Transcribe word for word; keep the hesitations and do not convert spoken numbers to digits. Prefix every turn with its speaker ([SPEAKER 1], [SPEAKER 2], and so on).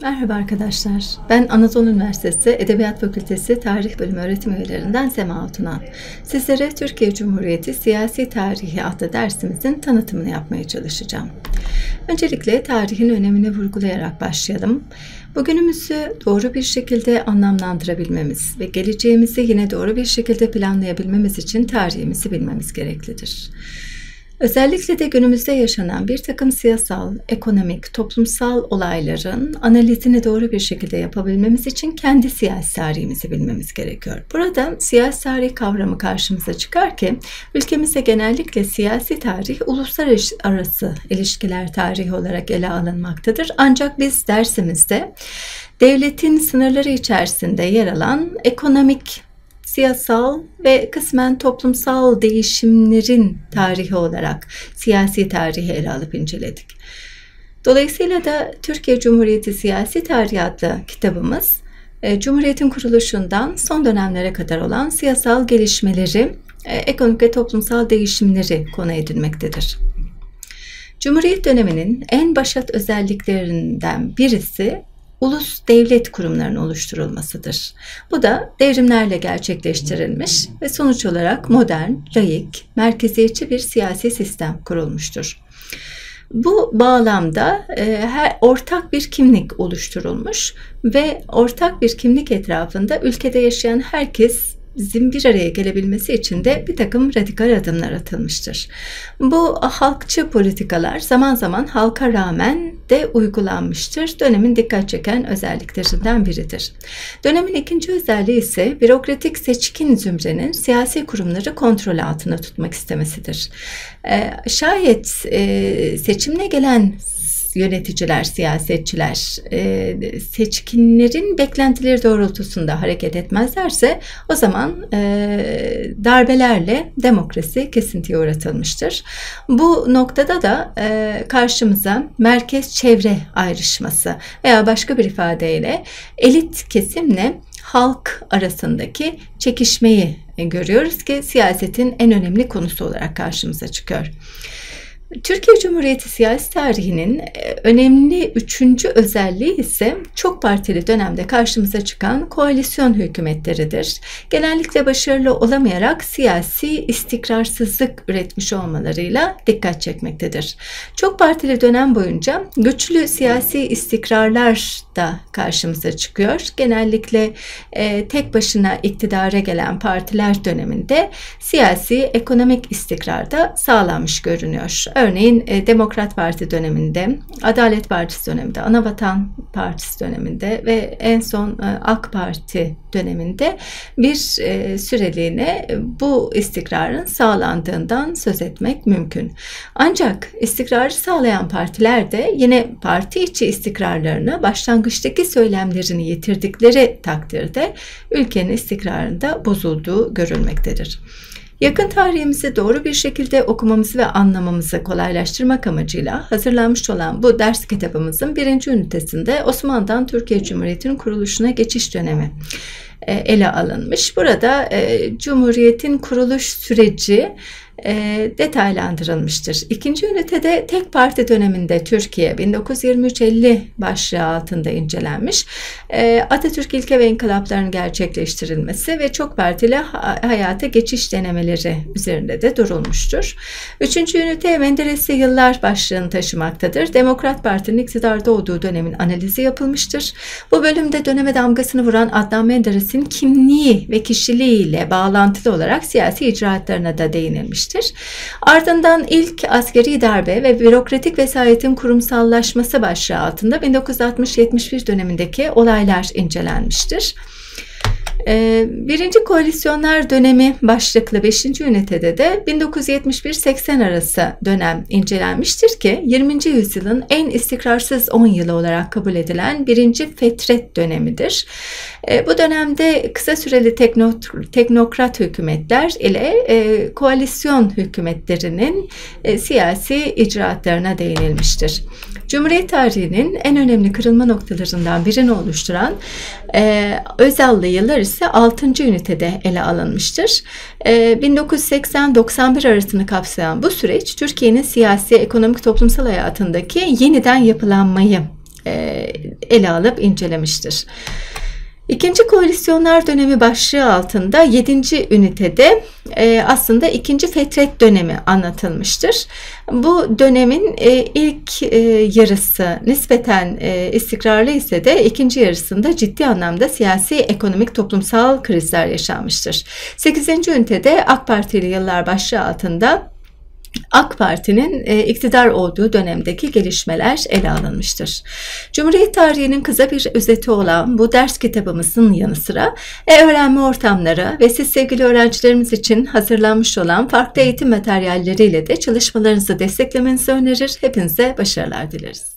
[SPEAKER 1] Merhaba arkadaşlar. Ben Anadolu Üniversitesi Edebiyat Fakültesi Tarih Bölümü öğretim üyelerinden Sema Altunan. Sizlere Türkiye Cumhuriyeti Siyasi Tarihi adlı dersimizin tanıtımını yapmaya çalışacağım. Öncelikle tarihin önemini vurgulayarak başlayalım. Bugünümüzü doğru bir şekilde anlamlandırabilmemiz ve geleceğimizi yine doğru bir şekilde planlayabilmemiz için tarihimizi bilmemiz gereklidir. Özellikle de günümüzde yaşanan bir takım siyasal, ekonomik, toplumsal olayların analizini doğru bir şekilde yapabilmemiz için kendi siyasi tarihimizi bilmemiz gerekiyor. Burada siyasi tarih kavramı karşımıza çıkar ki ülkemizde genellikle siyasi tarih uluslararası ilişkiler tarihi olarak ele alınmaktadır. Ancak biz dersimizde devletin sınırları içerisinde yer alan ekonomik, siyasal ve kısmen toplumsal değişimlerin tarihi olarak siyasi tarihi ele alıp inceledik. Dolayısıyla da Türkiye Cumhuriyeti Siyasi Tarihi adlı kitabımız, Cumhuriyet'in kuruluşundan son dönemlere kadar olan siyasal gelişmeleri, ekonomik ve toplumsal değişimleri konu edinmektedir. Cumhuriyet döneminin en başat özelliklerinden birisi, ulus devlet kurumlarının oluşturulmasıdır. Bu da devrimlerle gerçekleştirilmiş ve sonuç olarak modern, laik, merkeziyetçi bir siyasi sistem kurulmuştur. Bu bağlamda e, her ortak bir kimlik oluşturulmuş ve ortak bir kimlik etrafında ülkede yaşayan herkes bizim bir araya gelebilmesi için de bir takım radikal adımlar atılmıştır. Bu halkçı politikalar zaman zaman halka rağmen de uygulanmıştır. Dönemin dikkat çeken özelliklerinden biridir. Dönemin ikinci özelliği ise bürokratik seçkin zümrenin siyasi kurumları kontrol altına tutmak istemesidir. Ee, şayet e, seçimle gelen yöneticiler, siyasetçiler e, seçkinlerin beklentileri doğrultusunda hareket etmezlerse o zaman e, darbelerle demokrasi kesintiye uğratılmıştır. Bu noktada da e, karşımıza merkez çevre ayrışması veya başka bir ifadeyle elit kesimle halk arasındaki çekişmeyi görüyoruz ki siyasetin en önemli konusu olarak karşımıza çıkıyor. Türkiye Cumhuriyeti siyasi tarihinin önemli üçüncü özelliği ise çok partili dönemde karşımıza çıkan koalisyon hükümetleridir. Genellikle başarılı olamayarak siyasi istikrarsızlık üretmiş olmalarıyla dikkat çekmektedir. Çok partili dönem boyunca güçlü siyasi istikrarlar da karşımıza çıkıyor. Genellikle e, tek başına iktidara gelen partiler döneminde siyasi, ekonomik istikrar da sağlanmış görünüyor. Örneğin e, Demokrat Parti döneminde, Adalet Partisi döneminde, Anavatan Partisi döneminde ve en son e, AK Parti döneminde bir e, süreliğine bu istikrarın sağlandığından söz etmek mümkün. Ancak istikrarı sağlayan partiler de yine parti içi istikrarlarını, başlangıçtaki söylemlerini yitirdikleri takdirde ülkenin istikrarında bozulduğu görülmektedir. Yakın tarihimizi doğru bir şekilde okumamızı ve anlamamızı kolaylaştırmak amacıyla hazırlanmış olan bu ders kitabımızın birinci ünitesinde Osmanlı'dan Türkiye Cumhuriyeti'nin kuruluşuna geçiş dönemi ele alınmış. Burada Cumhuriyet'in kuruluş süreci E, detaylandırılmıştır. İkinci ünitede tek parti döneminde Türkiye bin dokuz yüz yirmi üç elli başlığı altında incelenmiş. E, Atatürk ilke ve inkılaplarının gerçekleştirilmesi ve çok partili hayata geçiş denemeleri üzerinde de durulmuştur. Üçüncü ünite Menderesli yıllar başlığını taşımaktadır. Demokrat Parti'nin iktidarda olduğu dönemin analizi yapılmıştır. Bu bölümde döneme damgasını vuran Adnan Menderes'in kimliği ve kişiliğiyle bağlantılı olarak siyasi icraatlarına da değinilmiştir. Ardından ilk askeri darbe ve bürokratik vesayetin kurumsallaşması başlığı altında bin dokuz yüz altmış yetmiş bir dönemindeki olaylar incelenmiştir. Birinci koalisyonlar dönemi başlıklı beşinci ünitede de bin dokuz yüz yetmiş bir seksen arası dönem incelenmiştir ki yirminci yüzyılın en istikrarsız on yılı olarak kabul edilen birinci fetret dönemidir. Bu dönemde kısa süreli teknokrat hükümetler ile koalisyon hükümetlerinin siyasi icraatlarına değinilmiştir. Cumhuriyet tarihinin en önemli kırılma noktalarından birini oluşturan e, Özallı yıllar ise altıncı ünitede ele alınmıştır. E, bin dokuz yüz seksen doksan bir arasını kapsayan bu süreç Türkiye'nin siyasi, ekonomik, toplumsal hayatındaki yeniden yapılanmayı e, ele alıp incelemiştir. İkinci koalisyonlar dönemi başlığı altında yedinci ünitede e, aslında ikinci Fetret dönemi anlatılmıştır. Bu dönemin e, ilk e, yarısı nispeten e, istikrarlı ise de ikinci yarısında ciddi anlamda siyasi, ekonomik, toplumsal krizler yaşanmıştır. sekizinci ünitede AK Partili yıllar başlığı altında AK Parti'nin e, iktidar olduğu dönemdeki gelişmeler ele alınmıştır. Cumhuriyet tarihinin kısa bir özeti olan bu ders kitabımızın yanı sıra e-öğrenme ortamları ve siz sevgili öğrencilerimiz için hazırlanmış olan farklı eğitim materyalleriyle de çalışmalarınızı desteklemenizi önerir. Hepinize başarılar dileriz.